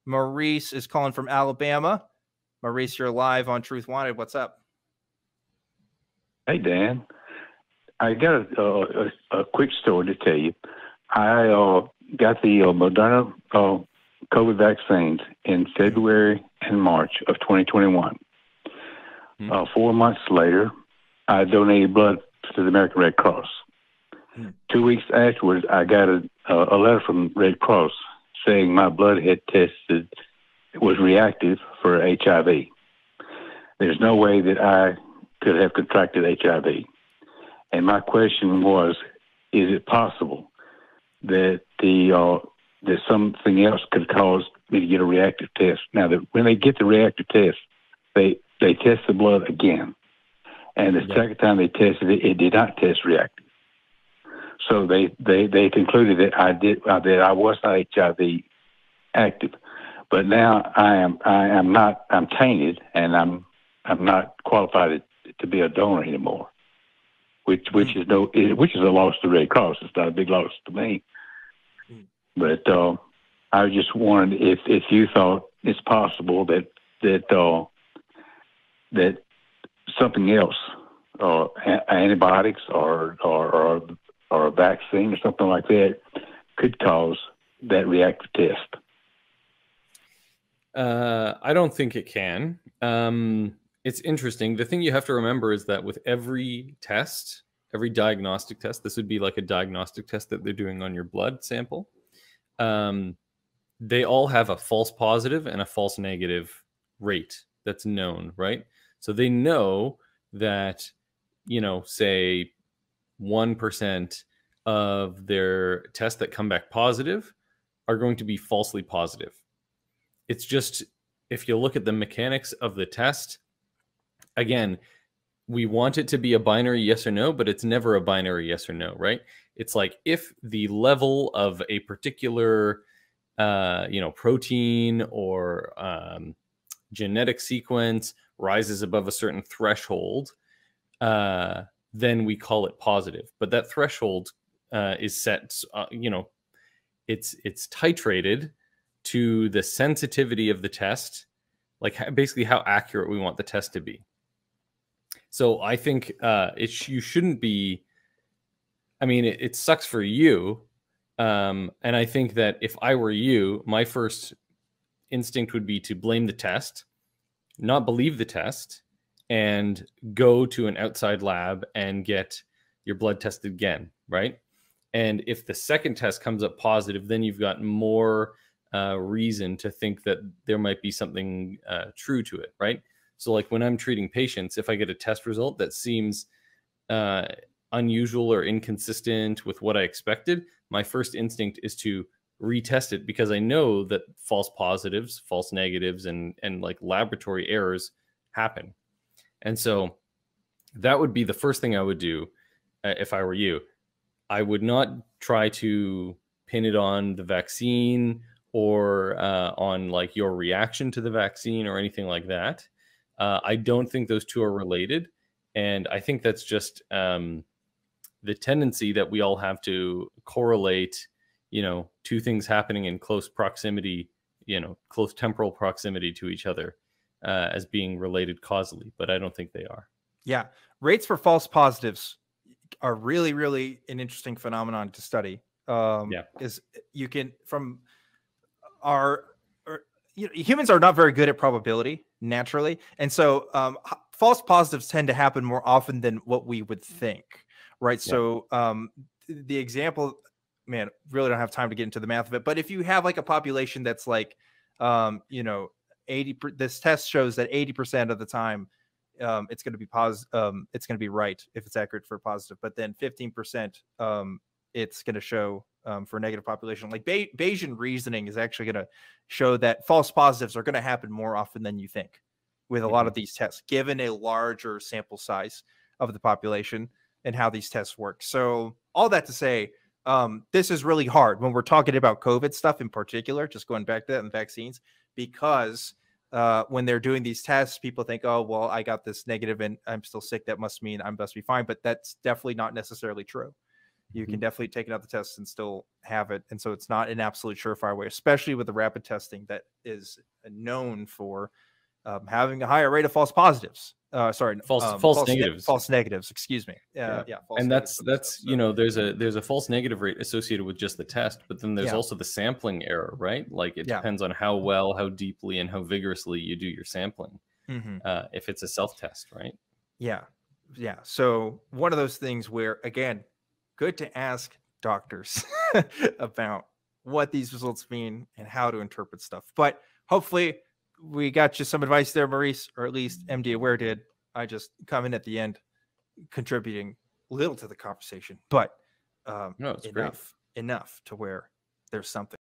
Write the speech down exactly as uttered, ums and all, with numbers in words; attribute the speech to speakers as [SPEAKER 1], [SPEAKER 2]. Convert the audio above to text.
[SPEAKER 1] Maurice is calling from Alabama. Maurice, you're live on Truth Wanted. What's up?
[SPEAKER 2] Hey, Dan. I got a, a, a quick story to tell you. I uh, got the uh, Moderna uh, COVID vaccines in February and March of twenty twenty-one. Hmm. Uh, four months later, I donated blood to the American Red Cross. Hmm. Two weeks afterwards, I got a, a letter from Red Cross saying my blood had tested was reactive for H I V. There's no way that I could have contracted H I V. And my question was, is it possible that the uh, that something else could cause me to get a reactive test? Now, that when they get the reactive test, they they test the blood again, and the yeah. second time they tested it, it did not test reactive. So they they, they concluded that I did uh, that I was not H I V active, but now I am I am not I'm tainted, and I'm I'm not qualified to, to be a donor anymore. Which which is no which is a loss to Red Cross. It's not a big loss to me. But uh, I just wondered if, if you thought it's possible that that uh, that something else, uh, antibiotics or or, or or a vaccine or something like that, could cause that reactive test.
[SPEAKER 3] Uh, I don't think it can. Um, It's interesting. The thing you have to remember is that with every test, every diagnostic test, this would be like a diagnostic test that they're doing on your blood sample. Um, they all have a false positive and a false negative rate that's known, right? So they know that, you know, say one percent of their tests that come back positive are going to be falsely positive. It's just, if you look at the mechanics of the test, again, we want it to be a binary yes or no, but it's never a binary yes or no, right? It's like if the level of a particular, uh, you know, protein or um, genetic sequence rises above a certain threshold, uh, then we call it positive. But that threshold uh, is set, uh, you know, it's it's titrated to the sensitivity of the test, like basically how accurate we want the test to be. So I think uh, it sh you shouldn't be, I mean, it, it sucks for you. Um, and I think that if I were you, my first instinct would be to blame the test, not believe the test, and go to an outside lab and get your blood tested again, right? And if the second test comes up positive, then you've got more uh, reason to think that there might be something uh, true to it, right? So like when I'm treating patients, if I get a test result that seems uh, unusual or inconsistent with what I expected, my first instinct is to retest it, because I know that false positives, false negatives, and, and like laboratory errors happen. And so that would be the first thing I would do uh, if I were you. I would not try to pin it on the vaccine or uh, on like your reaction to the vaccine or anything like that. Uh, I don't think those two are related. And I think that's just um, the tendency that we all have to correlate, you know, two things happening in close proximity, you know, close temporal proximity to each other uh, as being related causally, but I don't think they are.
[SPEAKER 1] Yeah. Rates for false positives are really, really an interesting phenomenon to study. Um, yeah. Is you can, from our, or, you know, humans are not very good at probability naturally. And so um, false positives tend to happen more often than what we would think. Right. Yeah. So um, the example, man, really don't have time to get into the math of it. But if you have like a population that's like, um, you know, eighty, this test shows that eighty percent of the time um, it's going to be positive. Um, it's going to be right if it's accurate for positive, but then fifteen percent um, it's going to show um, for a negative population. Like Bay Bayesian reasoning is actually going to show that false positives are going to happen more often than you think with a mm-hmm. lot of these tests, given a larger sample size of the population and how these tests work. So all that to say, um, this is really hard when we're talking about COVID stuff in particular, just going back to that and vaccines, because uh, when they're doing these tests, people think, oh, well, I got this negative and I'm still sick. That must mean I must be fine. But that's definitely not necessarily true. you
[SPEAKER 3] Mm-hmm.
[SPEAKER 1] can definitely take another test and still have it. And so it's not an absolute surefire way, especially with the rapid testing that is known for um, having a higher rate of false positives. Uh, sorry,
[SPEAKER 3] false
[SPEAKER 1] um,
[SPEAKER 3] false,
[SPEAKER 1] false
[SPEAKER 3] negatives.
[SPEAKER 1] Ne- false negatives. Excuse me. Uh,
[SPEAKER 3] yeah,
[SPEAKER 1] yeah false
[SPEAKER 3] and that's
[SPEAKER 1] negatives.
[SPEAKER 3] that's
[SPEAKER 1] So,
[SPEAKER 3] you know, there's a there's a false negative rate associated with just the test, but then there's
[SPEAKER 1] yeah.
[SPEAKER 3] also the sampling error, right? Like it
[SPEAKER 1] yeah.
[SPEAKER 3] depends on how well, how deeply, and how vigorously you do your sampling.
[SPEAKER 1] Mm-hmm.
[SPEAKER 3] Uh, if it's a self test, right?
[SPEAKER 1] Yeah, yeah. So one of those things where, again, good to ask doctors about what these results mean and how to interpret stuff. But hopefully we got you some advice there, Maurice, or at least M D Aware did. I just come in at the end contributing little to the conversation, but um,
[SPEAKER 3] No, it's
[SPEAKER 1] enough,
[SPEAKER 3] great.
[SPEAKER 1] enough to where there's something.